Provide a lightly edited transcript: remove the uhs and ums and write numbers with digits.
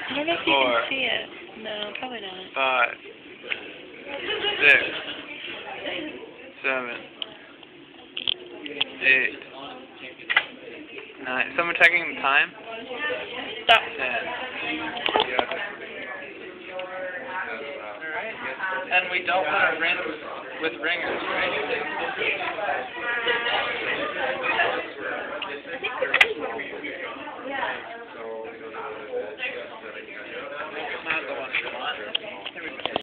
I don't know if you can see it. No, probably not. 5, 6, 7, 8, 9. Someone checking the time? Stop. 10. Alright. And we don't put our rings with ringers, right?